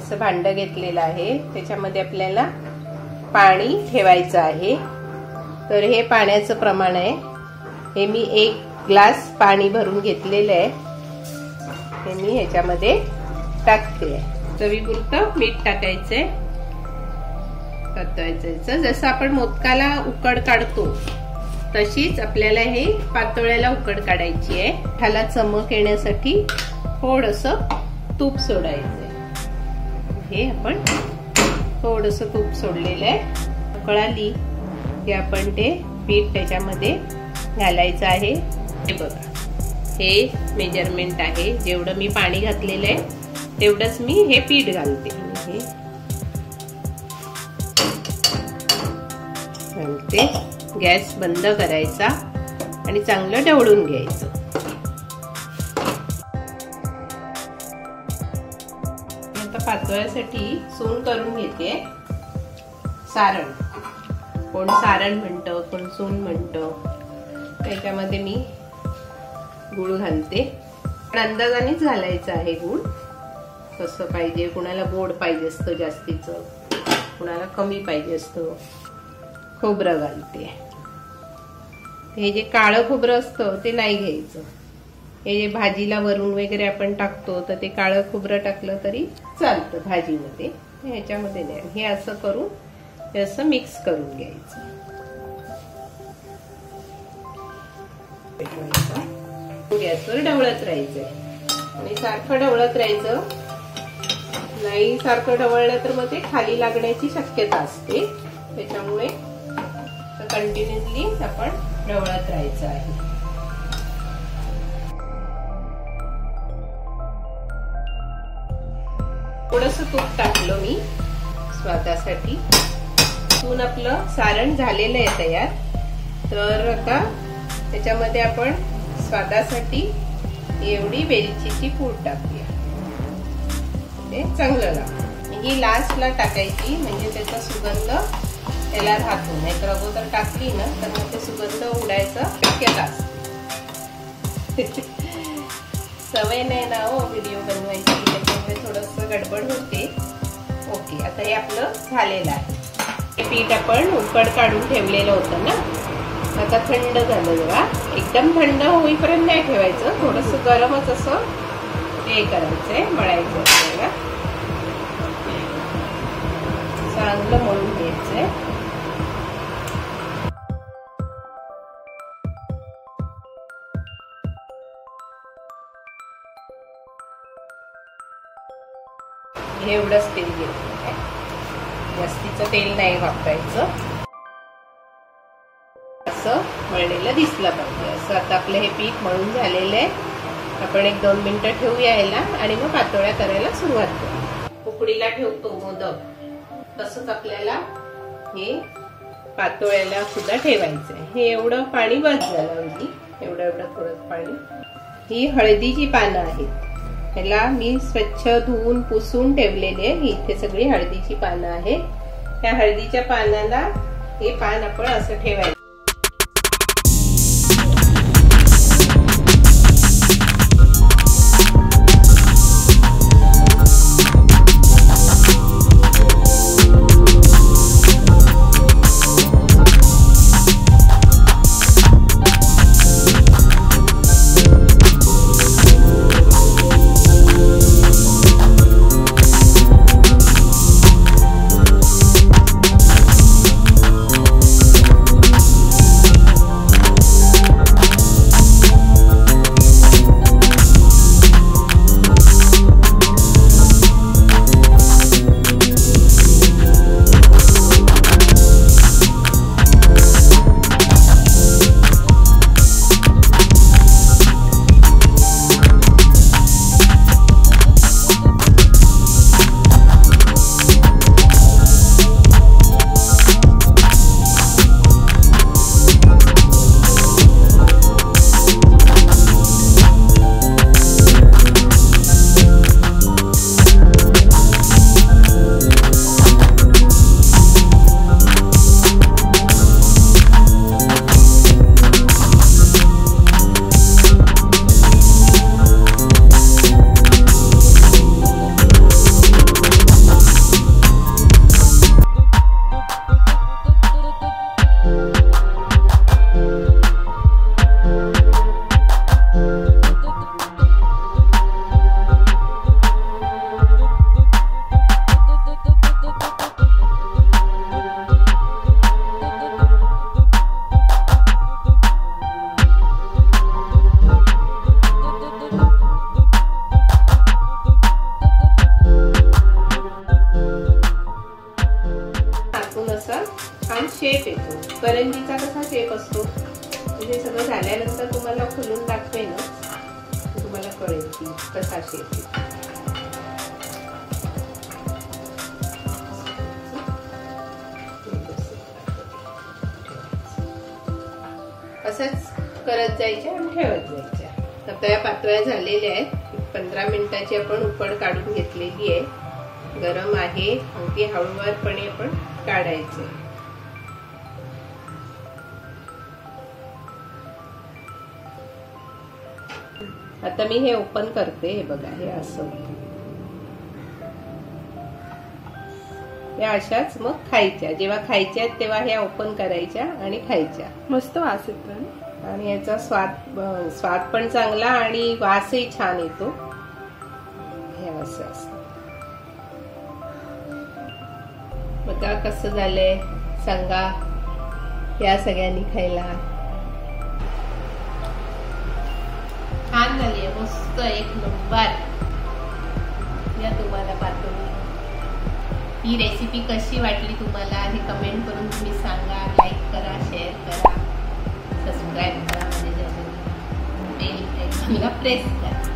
असं भांड घेतलेलं आहे, त्याच्यामध्ये आपल्याला पाणी ठेवायचं आहे। तर हे पाण्याचं प्रमाण आहे, हे मी 1 ग्लास पाणी भरून घेतलेलं आहे, हे मी ह्याच्यामध्ये टाकते। चवीपुरतं मीठ टाकायचंय, परतवायचं। जसं आपण मोदकाला उकड काढतो तशीच आपल्याला हे पातोळ्याला उकड काढायची आहे। ह्याला चमक येण्यासाठी थोडंसं तूप सोडायचंय। हे आपण थोडंसं तूप सोडलेलं आहे। कळाली की आपण ते पीठ त्याच्यामध्ये घालायचं आहे। हे बघा, हे मेजरमेंट आहे, जेवढं मी पाणी घातलेलं आहे तेवढंच मी हे पीठ घालते। हे घालते, गॅस बंद करायचा आणि चांगलं ढवळून घ्यायचं। आता पातोळ्यासाठी सून करून घेते। सारण, कोण सारण म्हणतं, कोण सून म्हणतं। त्याच्यामध्ये मी गूळ घालते, पण अंदाजानेच घालायचं आहे गूळ। कसं पाहिजे, कुणाला गोड पाहिजे असतं जास्तीचं, कुणाला कमी पाहिजे असतं। खोबरं घालते, हे जे काळं खोबरं असतं ते नाही घ्यायचं। हे जे भाजीला वरून वगैरे आपण टाकतो तर ते काळं खोबरं टाकलं तरी चालतं भाजीमध्ये, ह्याच्यामध्ये नाही। हे असं करून हे असं मिक्स करून घ्यायचं। गॅसवर ढवळत राहायचंय आणि सारखं ढवळत राहायचं, नाही सारखं ढवळलं तर मग ते खाली लागण्याची शक्यता असते। त्याच्यामुळे कंटिन्युअसली आपण ढवळत राहायचं आहे। थोडंसं तूप टाकलं मी स्वादासाठी। तून आपलं सारण झालेलं आहे तयार। तर आता त्याच्यामध्ये आपण स्वादासाठी एवढी वेलचीची पूड टाकूया, ते चांगलं लागतं। ही लास्टला टाकायची म्हणजे त्याचा सुगंध त्याला राहतो, नाहीतर अगोदर टाकली ना तर मग ते सुगंध उडायचं शक्यता असते। सवय नाही ना हो व्हिडिओ बनवायची, त्याच्यामुळे थोडंसं गडबड होते। ओके, आता हे आपलं झालेलं आहे। हे पीठ आपण उकड काढून ठेवलेलं होतं ना, आता थंड झालं जरा, एकदम थंड होईपर्यंत नाही ठेवायचं, थोडंसं गरमच असं हे करायचंय, मळायचं आपल्याला। चांगलं मळून घ्यायचंय। हे एवढंच तेल घ्यायचं, जास्तीचं तेल नाही वापरायचं। असं मळलेलं दिसलं पाहिजे। असं आता आपलं हे पीठ मळून झालेलं आहे। आपण 1-2 मिनिटं ठेवूया याला आणि मग पातोळ्या करायला सुरुवात करू। उकडीला ठेवतो मोदक, तसंच आपल्याला हे पातोळ्याला सुद्धा ठेवायचंय। हे एवढं पाणी बस झालं अगदी, एवढं थोडं पाणी। ही हळदीची पानं आहेत, ह्याला मी स्वच्छ धुवून पुसून ठेवलेले। इथे सगळी हळदीची पानं आहेत, त्या हळदीच्या पानाला हे पान आपण असं ठेवायचं। आतून असा छान शेप येतो. करंजीचा कसा शेप असतो, म्हणजे सगळं झाल्यानंतर तुम्हाला खुलून दाखवे ना, तुम्हाला कळेल की कसा शेप येतो. असंच करत जायच्या आणि ठेवत जायच्या. आता या पातळ्या झालेल्या आहेत. 15 मिनिटाची आपण उकड काढून घेतलेली आहे. गरम आहे, अगदी हळूवारपणे आपण काढायचे. आता मी हे ओपन करते. हे बघा, हे असं या अशाच मग खायच्या. जेव्हा खायच्या तेव्हा ह्या ओपन करायच्या आणि खायच्या. मस्त वास येतो आणि याचा स्वाद पण चांगला आणि वासही छान येतो. हे असं असतं. बघा कसं झालंय, सांगा या सगळ्यांनी खायला. छान झाली, मस्त एक नंबर. या तुम्हाला पाठवली. ही रेसिपी कशी वाटली तुम्हाला हे कमेंट करून तुम्ही सांगा. लाईक करा, शेअर करा, सबस्क्राईब करा, म्हणजे बेल आयकॉनला प्रेस करा.